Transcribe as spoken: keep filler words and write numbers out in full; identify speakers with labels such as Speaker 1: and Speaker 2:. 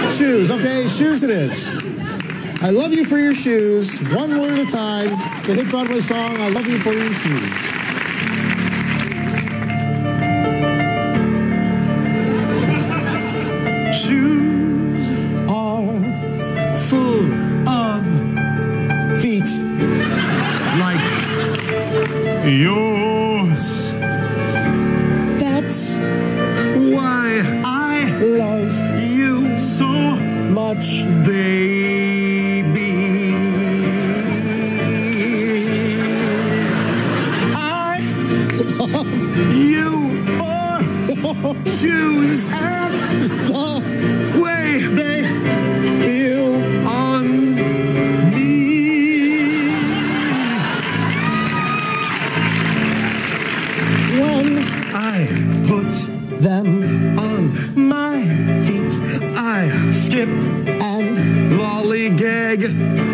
Speaker 1: Shoes, okay, shoes it is. I love you for your shoes, one word at a time. The hit Broadway song, I love you for your shoes.
Speaker 2: Shoes
Speaker 1: Are
Speaker 2: full of
Speaker 1: feet
Speaker 2: like yours.
Speaker 1: that's
Speaker 2: Why I
Speaker 1: love
Speaker 2: you so
Speaker 1: much.
Speaker 2: baby. I
Speaker 1: Love
Speaker 2: you for shoes and
Speaker 1: the
Speaker 2: way they
Speaker 1: feel
Speaker 2: on me.
Speaker 1: when
Speaker 2: I put
Speaker 1: them
Speaker 2: on
Speaker 1: my feet
Speaker 2: I skip
Speaker 1: and
Speaker 2: lollygag